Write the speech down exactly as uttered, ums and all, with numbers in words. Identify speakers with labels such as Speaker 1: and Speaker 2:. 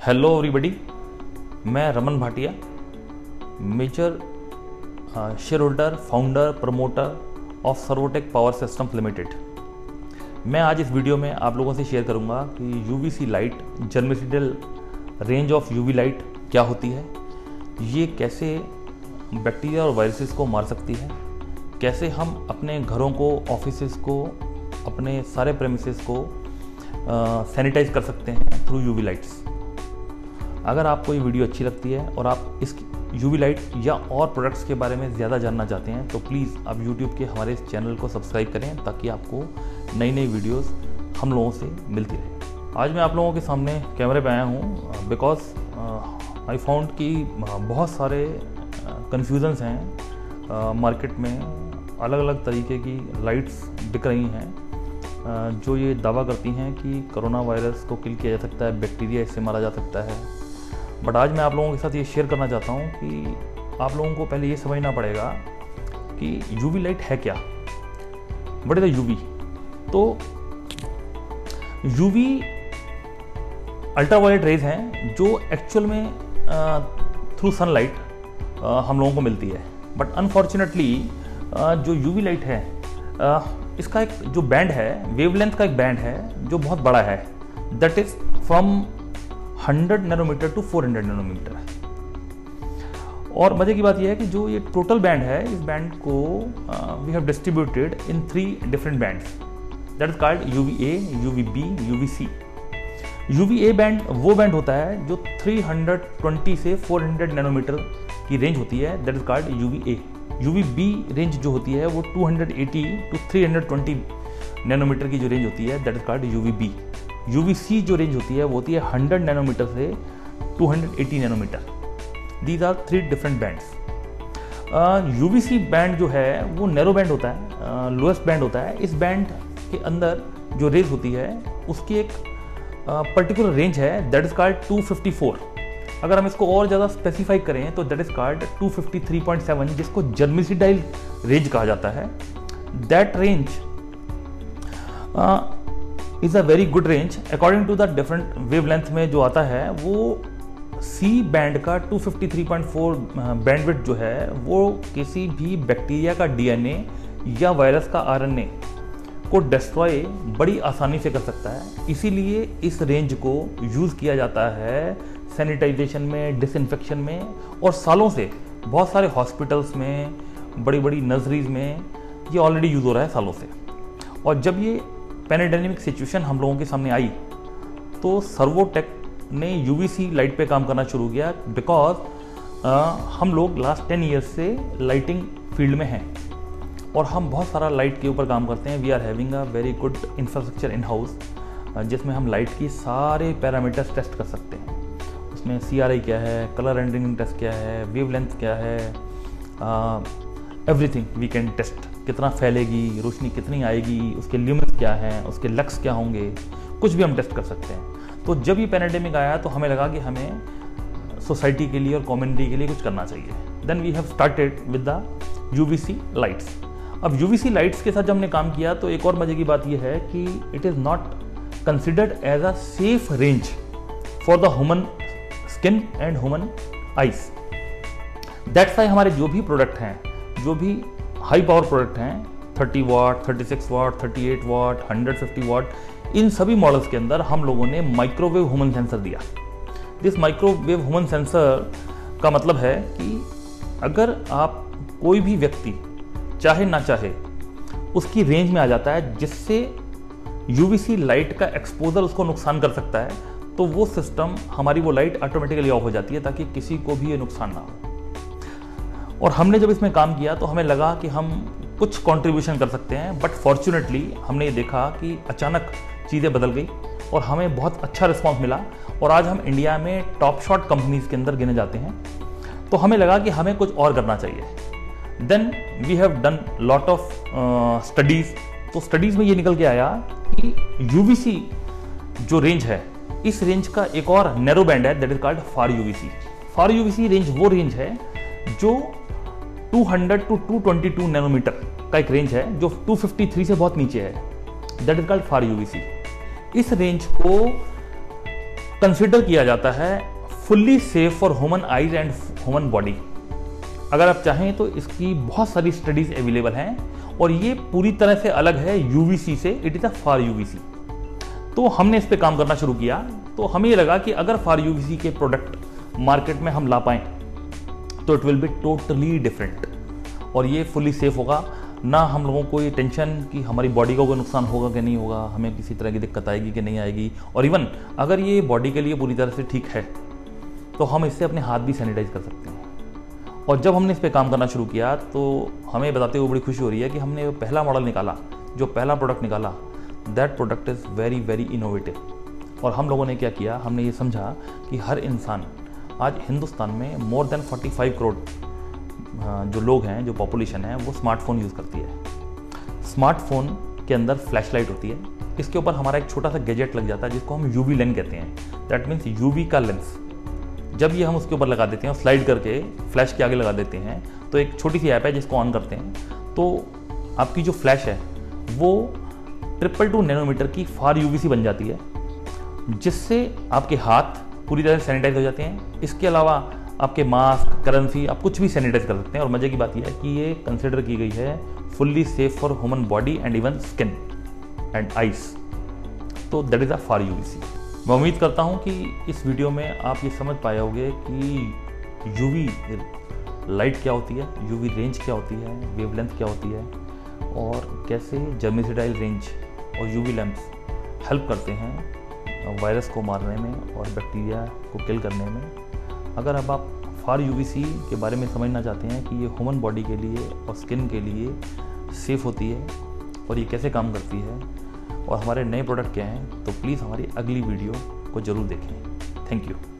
Speaker 1: Hello everybody, मैं Raman Bhatia, major share holder, founder, promoter of Servotech power systems limited. मैं आज इस वीडियो में आप लोगों से शेयर करूंगा कि UVC light, germicidal range of UV light क्या होती है, ये कैसे बैक्टीरिया और वायरसेस को मार सकती है, कैसे हम अपने घरों को, ऑफिसेस को, अपने सारे प्रेमिसेस को सैनिटाइज कर सकते हैं थ्रू यूवी लाइट्स। अगर आपको ये वीडियो अच्छी लगती है और आप इस यूवी लाइट या और प्रोडक्ट्स के बारे में ज़्यादा जानना चाहते हैं तो प्लीज़ आप यूट्यूब के हमारे इस चैनल को सब्सक्राइब करें ताकि आपको नई नई वीडियोस हम लोगों से मिलती रहे। आज मैं आप लोगों के सामने कैमरे पे आया हूँ बिकॉज आई फाउंड कि बहुत सारे कन्फ्यूजन्स हैं मार्केट में। अलग अलग तरीके की लाइट्स बिक रही हैं जो ये दावा करती हैं कि कोरोना वायरस को किल किया जा सकता है, बैक्टीरिया इससे मारा जा सकता है। बट आज मैं आप लोगों के साथ ये शेयर करना चाहता हूँ कि आप लोगों को पहले ये समझना पड़ेगा कि यूवी लाइट है क्या, व्हाट इज द यूवी। तो यूवी अल्ट्रावायलेट रेज हैं जो एक्चुअल में थ्रू सनलाइट हम लोगों को मिलती है। बट अनफॉर्चुनेटली जो यूवी लाइट है आ, इसका एक जो बैंड है, वेवलेंथ का एक बैंड है जो बहुत बड़ा है, that is from hundred nanometer to four hundred nanometer. और मजे की बात यह है कि जो ये टोटल बैंड है, इस बैंड को we have distributed in three different bands, that is called UV A, UV B, UV C. UV A band वो बैंड होता है जो थ्री ट्वेंटी से फोर हंड्रेड नैनोमीटर की रेंज होती है, that is called UV A. UV B range जो होती है वो two eighty to three twenty nanometer की जो रेंज होती है, that is called UV B. UV C जो रेंज होती है वो होती है हंड्रेड नैनोमीटर से two eighty nanometer. These are three different bands. UV C band जो है वो नैरो बैंड होता है, लोएस्ट uh, बैंड होता है। इस बैंड के अंदर जो रेंज होती है उसकी एक पर्टिकुलर uh, रेंज है, that is called two fifty four. अगर हम इसको और ज़्यादा स्पेसिफाई करें तो that is called two fifty three point seven, जिसको जर्मिसिडाइल रेंज कहा जाता है। That range is a very good range according to the different wavelength में जो आता है। वो सी बैंड का two fifty three point four bandwidth जो है वो किसी भी बैक्टीरिया का डीएनए या वायरस का आरएनए को डिस्ट्रॉय बड़ी आसानी से कर सकता है। इसीलिए इस रेंज को यूज़ किया जाता है सैनिटाइजेशन में, डिसइंफेक्शन में, और सालों से बहुत सारे हॉस्पिटल्स में, बड़ी बड़ी नर्सरीज में ये ऑलरेडी यूज़ हो रहा है सालों से। और जब ये पैंडेमिक सिचुएशन हम लोगों के सामने आई तो सर्वोटेक ने यूवीसी लाइट पे काम करना शुरू किया बिकॉज हम लोग लास्ट टेन ईयर्स से लाइटिंग फील्ड में हैं और हम बहुत सारा लाइट के ऊपर काम करते हैं। We are having a very good infrastructure in house जिसमें हम लाइट की सारे पैरामीटर्स टेस्ट कर सकते हैं। उसमें सी आर आई क्या है, कलर रेंडरिंग टेस्ट क्या है, वेवलेंथ क्या है, एवरीथिंग वी कैन टेस्ट। कितना फैलेगी, रोशनी कितनी आएगी, उसके ल्यूमिनस क्या हैं, उसके लक्स क्या होंगे, कुछ भी हम टेस्ट कर सकते हैं। तो जब ये पैंडेमिक आया तो हमें लगा कि हमें सोसाइटी के लिए और कम्युनिटी के लिए कुछ करना चाहिए। Then we have started with the UVC lights. अब यूवीसी लाइट्स के साथ जब हमने काम किया तो एक और मजे की बात यह है कि it is not considered as a safe range for the human skin and human eyes. That's why हमारे जो भी प्रोडक्ट हैं, जो भी हाई पावर प्रोडक्ट हैं, thirty watt, thirty six watt, thirty eight watt, hundred fifty watt, इन सभी models के अंदर हम लोगों ने माइक्रोवेव ह्यूमन सेंसर दिया। दिस माइक्रोवेव ह्यूमन सेंसर का मतलब है कि अगर आप कोई भी व्यक्ति चाहे ना चाहे उसकी रेंज में आ जाता है जिससे यूवीसी लाइट का एक्सपोजर उसको नुकसान कर सकता है, तो वो सिस्टम, हमारी वो लाइट ऑटोमेटिकली ऑफ हो जाती है ताकि किसी को भी ये नुकसान ना हो। और हमने जब इसमें काम किया तो हमें लगा कि हम कुछ कंट्रीब्यूशन कर सकते हैं। बट फॉर्चुनेटली हमने ये देखा कि अचानक चीज़ें बदल गई और हमें बहुत अच्छा रिस्पांस मिला और आज हम इंडिया में टॉप शॉट कंपनीज के अंदर गिने जाते हैं। तो हमें लगा कि हमें कुछ और करना चाहिए। Then we have done lot of studies. तो स्टडीज़ में ये निकल के आया कि यूवीसी जो रेंज है, इस रेंज का एक और नैरो बैंड है, that is called far UVC. Far UVC range वो रेंज है जो two hundred to two twenty two nanometer का एक रेंज है जो टू फिफ्टी थ्री से बहुत नीचे है, that is called far UVC. इस रेंज को कंसिडर किया जाता है fully safe for human eyes and human body. अगर आप चाहें तो इसकी बहुत सारी स्टडीज अवेलेबल हैं और ये पूरी तरह से अलग है यूवीसी से, it is a far UVC. तो हमने इस पे काम करना शुरू किया, तो हमें ये लगा कि अगर फार यूवीसी के प्रोडक्ट मार्केट में हम ला पाएं तो it will be totally different और ये फुल्ली सेफ होगा। ना हम लोगों को ये टेंशन कि हमारी बॉडी को कोई नुकसान होगा कि नहीं होगा, हमें किसी तरह की दिक्कत आएगी कि नहीं आएगी। और इवन अगर ये बॉडी के लिए पूरी तरह से ठीक है तो हम इससे अपने हाथ भी सैनिटाइज कर सकते हैं। और जब हमने इस पर काम करना शुरू किया तो हमें बताते हुए बड़ी खुशी हो रही है कि हमने पहला मॉडल निकाला, जो पहला प्रोडक्ट निकाला, that product is very very innovative. और हम लोगों ने क्या किया, हमने ये समझा कि हर इंसान आज हिंदुस्तान में मोर देन पैंतालीस करोड़ जो लोग हैं, जो पॉपुलेशन है, वो स्मार्टफोन यूज़ करती है। स्मार्टफोन के अंदर फ्लैश लाइट होती है, इसके ऊपर हमारा एक छोटा सा गैजेट लग जाता है जिसको हम यूवी लेंस कहते हैं। दैट मीन्स यूवी का लेंस जब ये हम उसके ऊपर लगा देते हैं और स्लाइड करके फ्लैश के आगे लगा देते हैं तो एक छोटी सी ऐप है जिसको ऑन करते हैं तो आपकी जो फ्लैश है वो ट्रिपल टू नैनोमीटर की फार यूवीसी बन जाती है, जिससे आपके हाथ पूरी तरह से सैनिटाइज हो जाते हैं। इसके अलावा आपके मास्क, करेंसी, आप कुछ भी सैनिटाइज कर सकते हैं। और मज़े की बात यह है कि ये कंसिडर की गई है fully safe for human body and even skin and eyes. तो that is a far UVC. मैं उम्मीद करता हूँ कि इस वीडियो में आप ये समझ पाए होंगे कि यूवी लाइट क्या होती है, यूवी रेंज क्या होती है, वेवलेंथ क्या होती है और कैसे जर्मिसिडाइल रेंज और यूवी लैंप्स हेल्प करते हैं वायरस को मारने में और बैक्टीरिया को किल करने में। अगर अब आप फार यूवीसी के बारे में समझना चाहते हैं कि ये ह्यूमन बॉडी के लिए और स्किन के लिए सेफ़ होती है और ये कैसे काम करती है और हमारे नए प्रोडक्ट क्या हैं, तो प्लीज़ हमारी अगली वीडियो को ज़रूर देखें। Thank you.